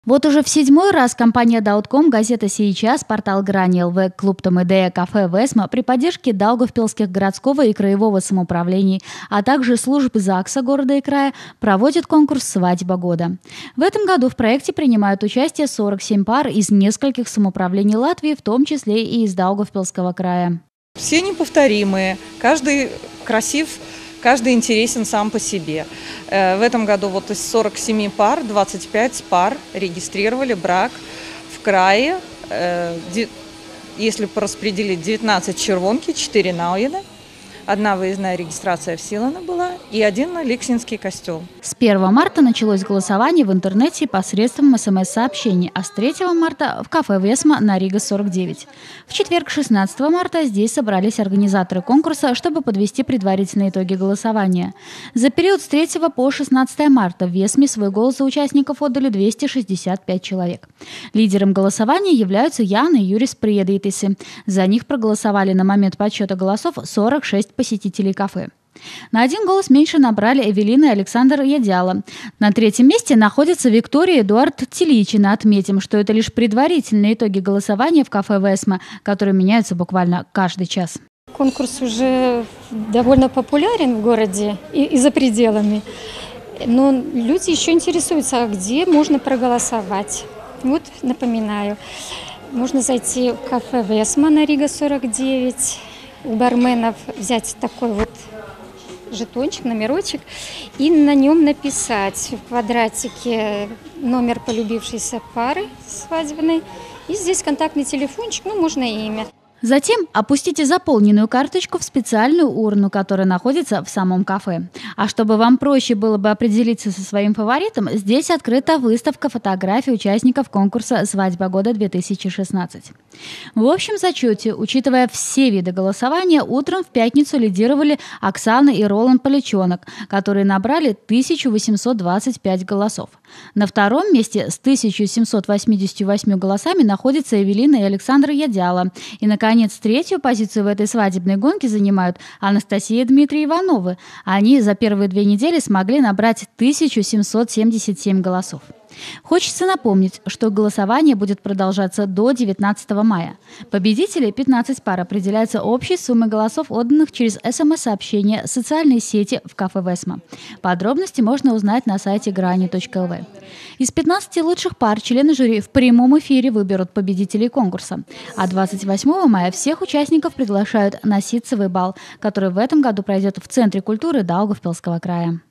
Вот уже в 7-й раз компания Даудком, газета «Сейчас», портал «Грани ЛВ», клуб «Томидея», кафе «Весма» при поддержке Даугавпилских городского и краевого самоуправлений, а также служб ЗАГСа города и края проводят конкурс «Свадьба года». В этом году в проекте принимают участие 47 пар из нескольких самоуправлений Латвии, в том числе и из Даугавпилского края. Все неповторимые, каждый красив, каждый интересен сам по себе. В этом году вот из 47 пар 25 пар регистрировали брак в крае. Если пораспределить, 19 червонки, 4 Науены, 1 выездная регистрация в Силано была и 1 Ликсинский костел. С 1 марта началось голосование в интернете посредством СМС-сообщений, а с 3 марта в кафе «Весма» на Рига 49. В четверг, 16 марта, здесь собрались организаторы конкурса, чтобы подвести предварительные итоги голосования. За период с 3 по 16 марта в «Весме» свой голос за участников отдали 265 человек. Лидером голосования являются Яна и Юрис Приедитиси. За них проголосовали на момент подсчета голосов 46 посетителей кафе. На 1 голос меньше набрали Эвелина и Александр Ядяла. На 3-м месте находится Виктория и Эдуард Теличина. Отметим, что это лишь предварительные итоги голосования в кафе «Весма», которые меняются буквально каждый час. Конкурс уже довольно популярен в городе и за пределами. Но люди еще интересуются, а где можно проголосовать. Вот напоминаю, можно зайти в кафе «Весма» на Рига 49. У барменов взять такой вот жетончик, номерочек и на нем написать в квадратике номер полюбившейся пары свадебной. И здесь контактный телефончик, можно и имя. Затем опустите заполненную карточку в специальную урну, которая находится в самом кафе. А чтобы вам проще было бы определиться со своим фаворитом, здесь открыта выставка фотографий участников конкурса «Свадьба года-2016». В общем зачете, учитывая все виды голосования, утром в пятницу лидировали Оксана и Роланд Поличонок, которые набрали 1825 голосов. На 2-м месте с 1788 голосами находятся Эвелина и Александр Ядяла. И, наконец, 3-ю позицию в этой свадебной гонке занимают Анастасия и Дмитрий Ивановы. Они за первые 2 недели смогли набрать 1777 голосов. Хочется напомнить, что голосование будет продолжаться до 19 мая. Победители 15 пар определяются общей суммой голосов, отданных через СМС-сообщения, социальные сети в кафе «Весма». Подробности можно узнать на сайте grani.lv. Из 15 лучших пар члены жюри в прямом эфире выберут победителей конкурса. А 28 мая всех участников приглашают на ситцевый бал, который в этом году пройдет в Центре культуры Даугавпилского края.